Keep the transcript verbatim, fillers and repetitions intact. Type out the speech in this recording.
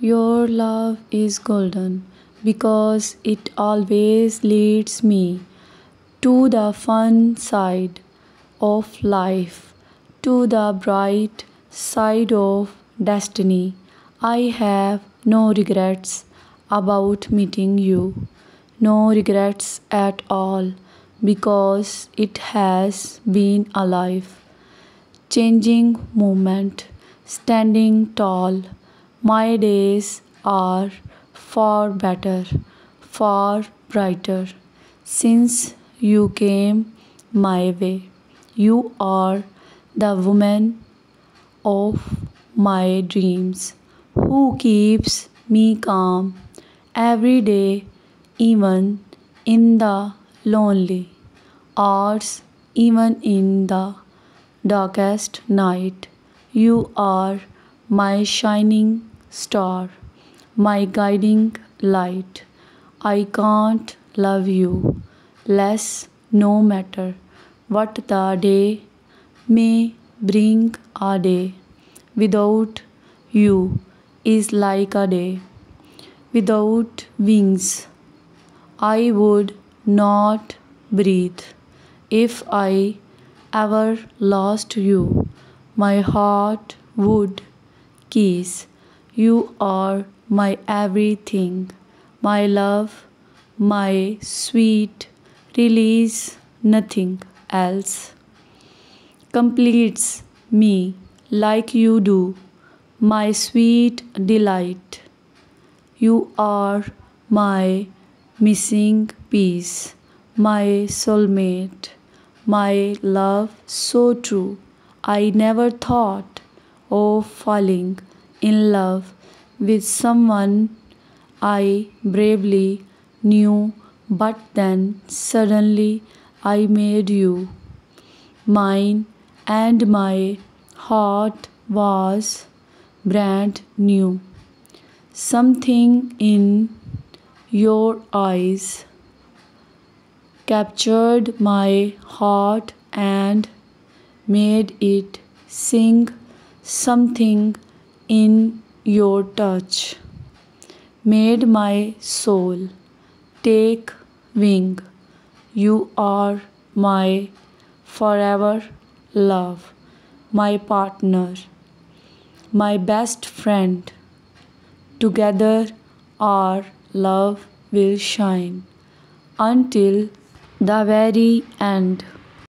Your love is golden because it always leads me to the fun side of life, to the bright side of destiny. I have no regrets about meeting you, no regrets at all, because it has been a life changing moment, standing tall. My days are far better, far brighter since you came my way. You are the woman of my dreams who keeps me calm every day, even in the lonely hours, even in the darkest night. You are my shining star, my guiding light. I can't love you less no matter what the day may bring. A day without you is like a day without wings. I would not breathe if I ever lost you. My heart would kiss. You are my everything, my love, my sweet release. Nothing else completes me like you do, my sweet delight. You are my missing piece, my soulmate, my love so true. I never thought of falling in love with someone I bravely knew, but then suddenly I made you mine, and my heart was brand new. Something in your eyes captured my heart and made it sing. Something in your touch made my soul take wing. You are my forever love, my partner, my best friend. Together our love will shine until the very end.